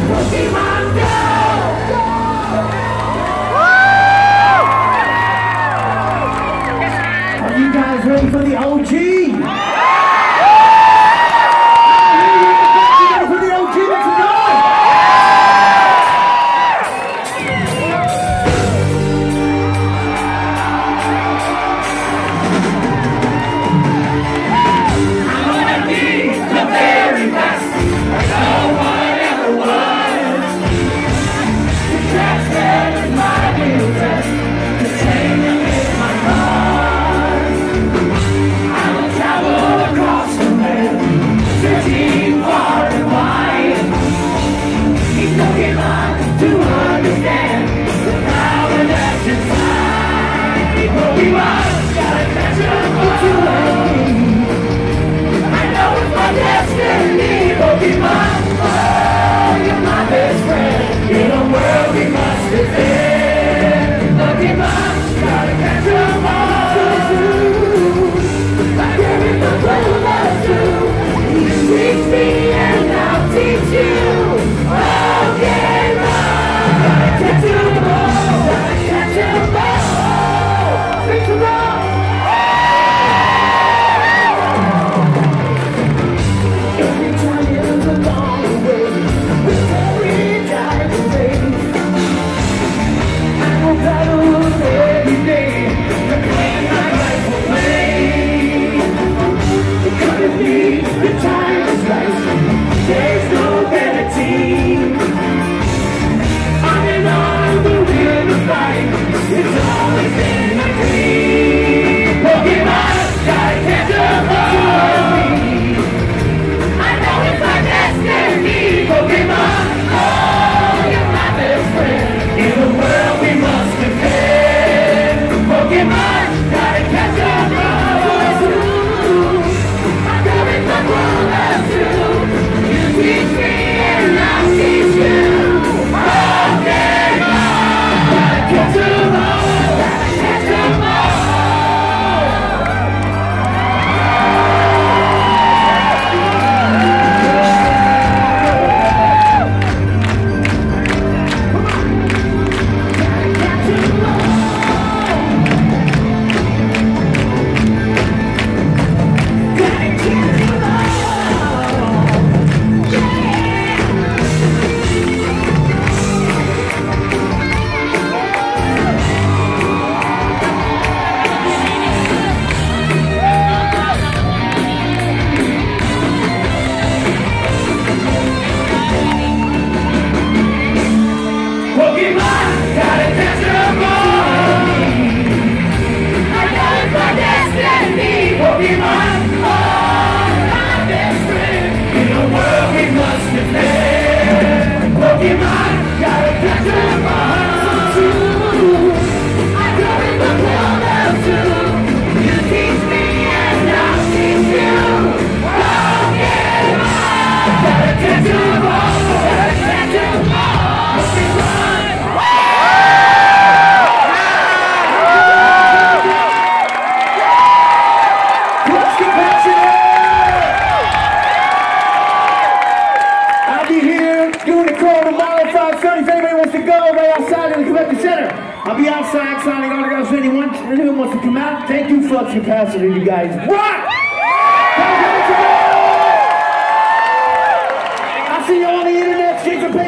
Ready for the OG? Ready for the OG? Let's go! I wanna be the very best. No one ever was. The trash man is my real test. The chain is my heart. Travel across the land, searching far and wide. He's looking on to understand the power that's inside. Pokemon, gotta catch up to me. I know it's my destiny. Pokemon, oh, you're my best friend. In a world we must defend. Pokemon, gotta catch up all. You teach me and I'll teach you. Okay, gotta catch 'em all, gotta catch 'em all. Reach 'em all. Every time you're along the way, with every time you race, I will battle every day to claim my rightful place. Gonna be the time is right. There's no better team. On and on we'll win the fight. It's always been a dream. Pokemon, gotta catch up to me. I know it's my destiny. Pokemon, oh, you're my best friend. In the world we must defend. Pokemon, gotta catch up to me. You teach me and I'll teach you. Okay, gotta catch 'em all, gotta catch 'em all. Pokemon, oh, my best friend. In a world we must defend. Pokemon, gotta catch 'em all too. I go in the world of two. You teach me and I'll teach you. Pokemon, gotta catch 'em all, gotta catch 'em all. Pokemon. Flux Capacitors! I'll be here doing the call tomorrow at 5:30. If anybody wants to go right outside in the convention center, I'll be outside signing autographs. Anyone wants to come out? Thank you, Flux Capacitors, you guys. Rock! I'll see you on the internet.